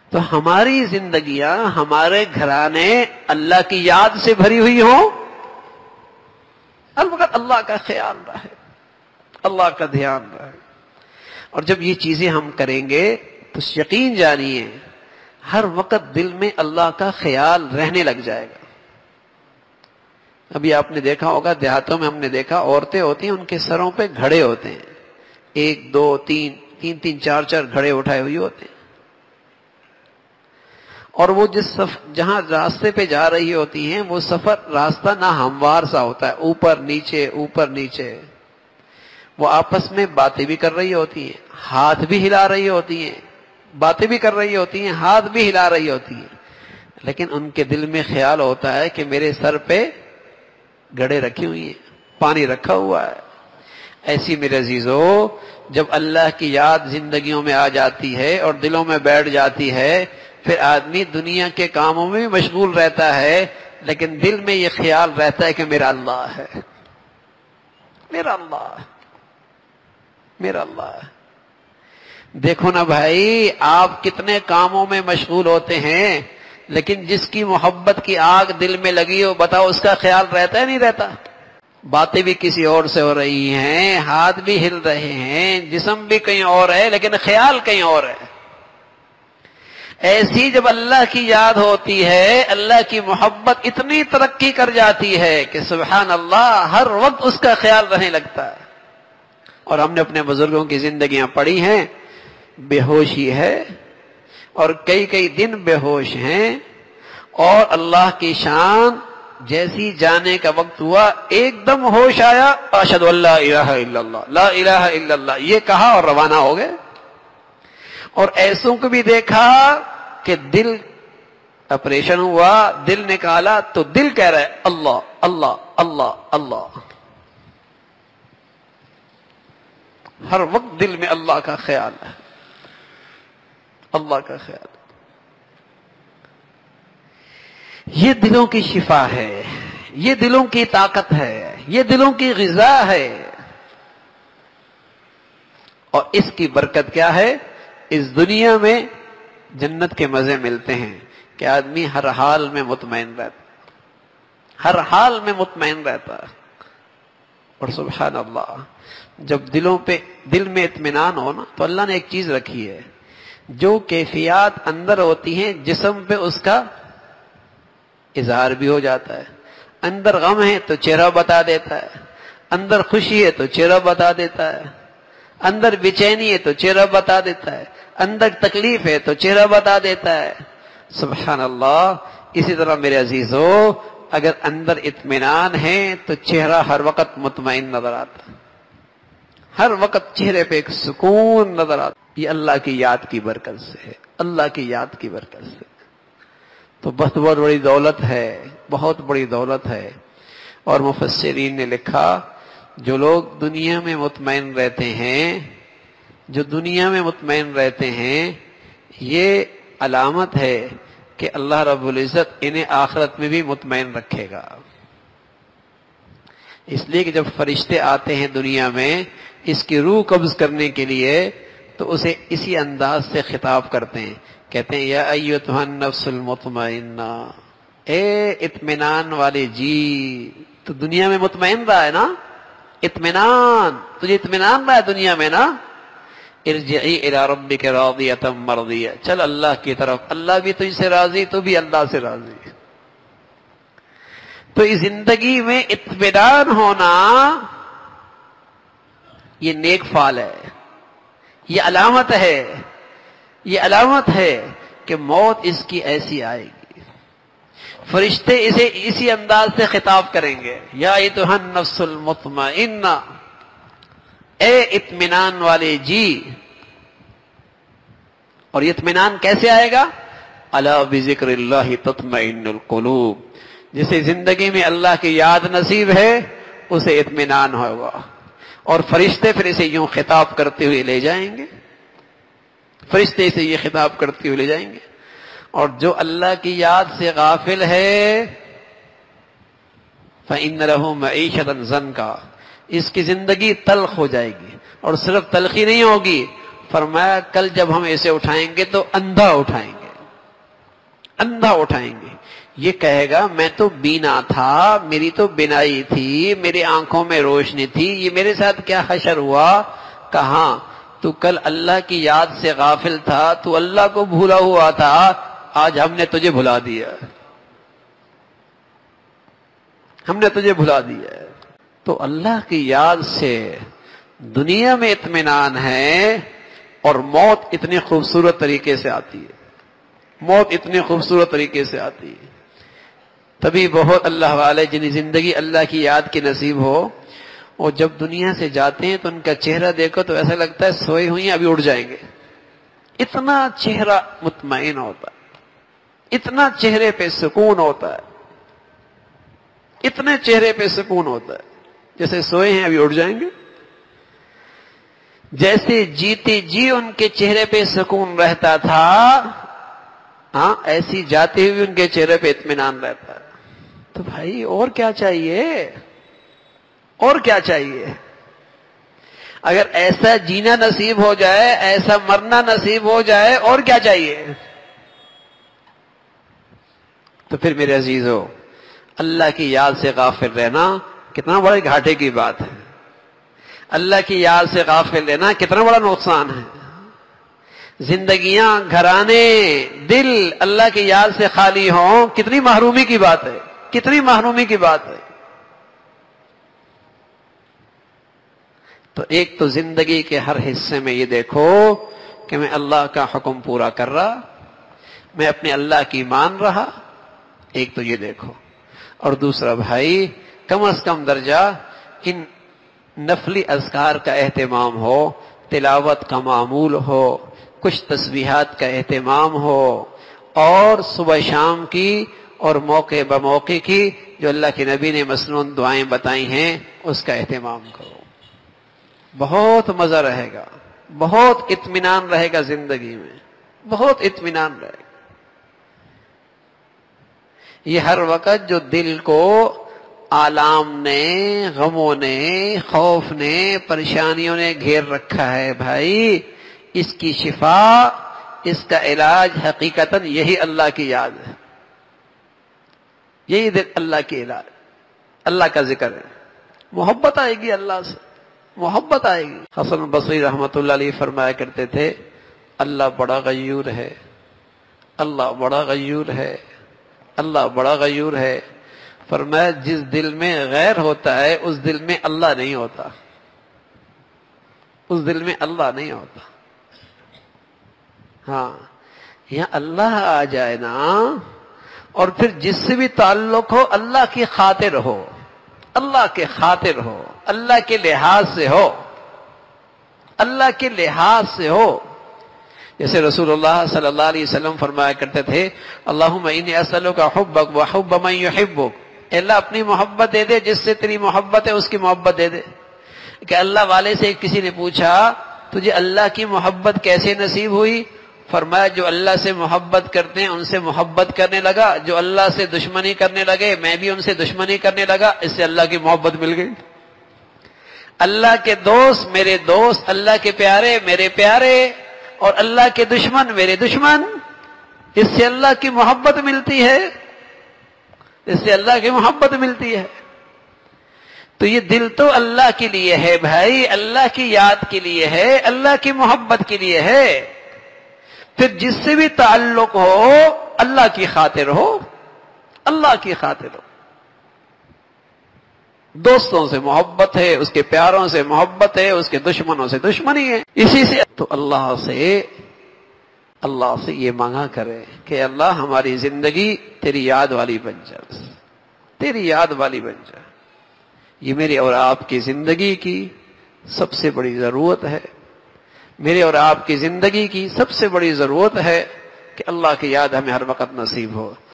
تو ہماری زندگیاں، ہمارے گھرانے اللہ کی یاد سے بھری ہوئی ہوں، ہر وقت اللہ کا خیال رہے، اللہ کا دھیان رہے. اور جب یہ چیزیں ہم کریں گے تو یقین جانیے ہر وقت دل میں اللہ کا خیال رہنے لگ جائے گا. ابھی آپ نے دیکھا ہوگا، دیہاتوں میں ہم نے دیکھا عورتیں ہوتی ہیں، ان کے سروں پہ گھڑے ہوتے ہیں، 1 2 3 4 گھڑے اٹھائے ہوئے ہوتے ہیں. اور وہ جہاں راستے پہ جا رہی ہوتی ہیں، وہ سفر راستہ نہ ہموار سا ہوتا ہے، اوپر نیچے اوپر نیچے. وہ آپس میں باتیں بھی کر رہی ہوتی ہیں، ہاتھ بھی ہلا رہی ہوتی ہیں، باتیں بھی کر رہی ہوتی ہیں، ہاتھ بھی ہلا رہی ہوتی ہیں، لیکن ان کے دل میں خیال ہوتا ہے کہ میرے سر پہ گھڑے رکھی ہوئی ہیں، پانی رکھا ہوا ہے. ایسی میرے عزیزو، جب اللہ کی یاد زندگیوں میں آ جاتی ہے اور دلوں میں بیٹھ جاتی ہے، پھر آدمی دنیا کے کاموں میں بھی مشغول رہتا ہے، لیکن دل میں یہ خیال رہتا ہے کہ میرا اللہ ہے، میرا اللہ ہے، میرا اللہ ہے. دیکھو نا بھائی، آپ کتنے کاموں میں مشغول ہوتے ہیں، لیکن جس کی محبت کی آگ دل میں لگی ہو، بتاؤ اس کا خیال رہتا ہے نہیں رہتا؟ باتیں بھی کسی اور سے ہو رہی ہیں، ہاتھ بھی ہل رہے ہیں، جسم بھی کہیں اور ہے، لیکن خیال کہیں اور ہے. ایسی جب اللہ کی یاد ہوتی ہے، اللہ کی محبت اتنی ترقی کر جاتی ہے کہ سبحان اللہ، ہر وقت اس کا خیال رہنے لگتا ہے. اور ہم نے اپنے بزرگوں کی زندگیاں پڑھی ہیں، بے ہوشی ہے اور کئی دن بے ہوش ہیں، اور اللہ کی شان جیسی جانے کا وقت ہوا، ایک دم ہوش آیا، اشہد ان لا الہ الا اللہ، لا الہ الا اللہ، یہ کہا اور روانہ ہو گئے. اور ایسوں کو بھی دیکھا کہ دل آپریشن ہوا، دل نکالا تو دل کہہ رہا ہے اللہ اللہ اللہ اللہ، ہر وقت دل میں اللہ کا خیال ہے، اللہ کا خیال. یہ دلوں کی شفا ہے، یہ دلوں کی طاقت ہے، یہ دلوں کی غذا ہے. اور اس کی برکت کیا ہے؟ اس دنیا میں جنت کے مزے ملتے ہیں کہ آدمی ہر حال میں مطمئن رہتا، ہر حال میں مطمئن رہتا. اور سبحان اللہ، جب دل میں اطمینان ہو نا، تو اللہ نے ایک چیز رکھی ہے، جو کیفیات اندر ہوتی ہیں جسم پہ اس کا اظہار بھی ہو جاتا ہے. اندر غم ہے تو چہرہ بتا دیتا ہے، اندر خوشی ہے تو چہرہ بتا دیتا ہے، اندر بے چینی ہے تو چہرہ بتا دیتا ہے، اندر تکلیف ہے تو چہرہ بتا دیتا ہے. سبحان اللہ. اسی طرح میرے عزیزو، اگر اندر اطمینان ہے تو چہرہ ہر وقت مطمئن نظر آتا، ہر وقت چہرے پہ ایک سکون نظر آتا. یہ اللہ کی یاد کی برکت سے ہے، اللہ کی یاد کی برکت سے. تو بہت بڑی دولت ہے، بہت بڑی دولت ہے. اور مفسرین نے لکھا، جو لوگ دنیا میں مطمئن رہتے ہیں، جو دنیا میں مطمئن رہتے ہیں، یہ علامت ہے کہ اللہ رب العزت انہیں آخرت میں بھی مطمئن رکھے گا. اس لیے کہ جب فرشتے آتے ہیں دنیا میں اس کی روح قبض کرنے کے لیے، تو اسے اسی انداز سے خطاب کرتے ہیں، کہتے ہیں یا ایتھا النفس المطمئنہ، اے اطمینان والے جی. تو دنیا میں مطمئن رہا ہے نا، اطمینان، تجھے اطمینان رہا ہے دنیا میں نا، ارجعی الی ربک راضیۃ مرضیہ، چل اللہ کی طرف، اللہ بھی تجھ سے راضی، تو بھی اللہ سے راضی. تو اس زندگی میں اطمینان ہونا یہ نیک فعل ہے، یہ علامت ہے، یہ علامت ہے کہ موت اس کی ایسی آئے گی. فرشتے اسے اسی انداز سے خطاب کریں گے، یا ایتھا النفس المطمئنہ، اے اطمینان والے جی. اور یہ اطمینان کیسے آئے گا؟ الا بذکر اللہ تطمئن القلوب، جسے زندگی میں اللہ کی یاد نصیب ہے اسے اطمینان ہوگا. اور فرشتے پھر اسے یوں خطاب کرتے ہوئے لے جائیں گے، فرشتے اسے یہ خطاب کرتے ہوئے لے جائیں گے. اور جو اللہ کی یاد سے غافل ہے، فإن لہ معیشۃ ضنکا، اس کی زندگی تلخ ہو جائے گی. اور صرف تلخی نہیں ہوگی، فرمایا کل جب ہم اسے اٹھائیں گے تو اندھا اٹھائیں گے. اندھا اٹھائیں گے. یہ کہے گا میں تو بینا تھا، میری تو بینائی تھی، میری آنکھوں میں روشنی تھی، یہ میرے ساتھ کیا حشر ہوا؟ کہاں تو کل اللہ کی یاد سے غافل تھا، تو اللہ کو بھولا ہوا تھا، آج ہم نے تجھے بھلا دیا، ہم نے تجھے بھلا دیا. تو اللہ کی یاد سے دنیا میں اطمینان ہے، اور موت اتنی خوبصورت طریقے سے آتی ہے، موت اتنی خوبصورت طریقے سے آتی ہے. تبھی بہت اللہ والے جنہیں زندگی اللہ کی یاد کی نصیب ہو، اور جب دنیا سے جاتے ہیں تو ان کا چہرہ دیکھو تو ایسا لگتا ہے سوئے ہوئی ہیں ابھی اٹھ جائیں گے. اتنا چہرہ مطمئن ہوتا ہے، اتنا چہرے پہ سکون ہوتا ہے، اتنے چہرے پہ سکون ہوتا ہے جیسے سوئے ہیں ابھی اٹھ جائیں گے. جیسے جیتے جی ان کے چہرے پہ سکون رہتا تھا، ہاں ایسی جاتے ہوئے ان کے چہرے پہ اطمینان رہتا ہے. تو بھائی اور کیا چاہیے؟ اور کیا چاہیے؟ اگر ایسا جینا نصیب ہو جائے، ایسا مرنا نصیب ہو جائے، اور کیا چاہیے؟ تو پھر میرے عزیزو، اللہ کی یاد سے غافل رہنا کتنا بڑے گھاٹے کی بات ہے. اللہ کی یاد سے غافل رہنا کتنا بڑا نقصان ہے. زندگیاں، گھرانے، دل اللہ کی یاد سے خالی ہوں، کتنی محرومی کی بات ہے، کتنی محرومی کی بات ہے. تو ایک تو زندگی کے ہر حصے میں یہ دیکھو کہ میں اللہ کا حکم پورا کر رہا، میں اپنے اللہ کی مان رہا، ایک تو یہ دیکھو. اور دوسرا بھائی، کم از کم درجہ ان نفلی اذکار کا اہتمام ہو، تلاوت کا معمول ہو، کچھ تسبیحات کا اہتمام ہو، اور صبح شام کی اور موقع بموقع کی جو اللہ کے نبی نے مسنون دعائیں بتائی ہیں اس کا اہتمام کرو. بہت مزہ رہے گا، بہت اطمینان رہے گا زندگی میں، بہت اطمینان رہے گا. یہ ہر وقت جو دل کو آلام نے، غموں نے، خوف نے، پریشانیوں نے گھیر رکھا ہے بھائی، اس کی شفا، اس کا علاج حقیقتاً یہی اللہ کی یاد ہے، یہی اللہ کی علاج، اللہ کا ذکر ہے. محبت آئے گی اللہ سے، محبت آئے گی. حسن بصری رحمت اللہ علیہ فرمایا کرتے تھے، اللہ بڑا غیور ہے، اللہ بڑا غیور ہے، اللہ بڑا غیور ہے. فرمایا جس دل میں غیر ہوتا ہے اس دل میں اللہ نہیں ہوتا، اس دل میں اللہ نہیں ہوتا. ہاں یہاں اللہ آ جائے نا، اور پھر جس سے بھی تعلق ہو اللہ کی خاطر ہو، اللہ کے خاطر ہو، اللہ کے لحاظ سے ہو، اللہ کے لحاظ سے ہو. جیسے رسول اللہ صلی اللہ علیہ وسلم فرمایا کرتے تھے، اللہم انی اسألک حبک وحب من یحبک، اے اللہ اپنی محبت دے دے، جس سے تیری محبت ہے اس کی محبت دے دے. کہ اللہ والے سے کسی نے پوچھا تجھے اللہ کی محبت کیسے نصیب ہوئی؟ فرمایا جو اللہ سے محبت کرتے ہیں ان سے محبت کرنے لگا، جو اللہ سے دشمنی کرنے لگے میں بھی ان سے دشمنی کرنے لگا، اس سے اللہ کی محبت مل گئی. اللہ کے دوست میرے دوست، اللہ کے پیارے میرے پیارے، اور اللہ کے دشمن میرے دشمن، اس سے اللہ کی محبت ملتی ہے، اس سے اللہ کی محبت ملتی ہے. تو یہ دل تو اللہ کے لیے ہے بھائی، اللہ کی یاد کے لیے ہے، اللہ کی محبت کے لیے ہے. پھر جس سے بھی تعلق ہو اللہ کی خاطر ہو، اللہ کی خاطر ہو. دوستوں سے محبت ہے، اس کے پیاروں سے محبت ہے، اس کے دشمنوں سے دشمنی ہے. اسی سے تو اللہ سے یہ مانگا کرے کہ اللہ ہماری زندگی تیری یاد والی بن جائے، تیری یاد والی بن جائے. یہ میری اور آپ کی زندگی کی سب سے بڑی ضرورت ہے، میرے اور آپ کی زندگی کی سب سے بڑی ضرورت ہے کہ اللہ کی یاد ہمیں ہر وقت نصیب ہو.